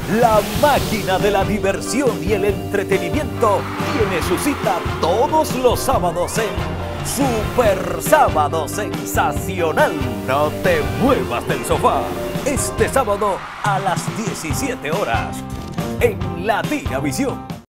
La máquina de la diversión y el entretenimiento tiene su cita todos los sábados en Super Sábado Sensacional. No te muevas del sofá. Este sábado a las 17 horas en Latina Visión.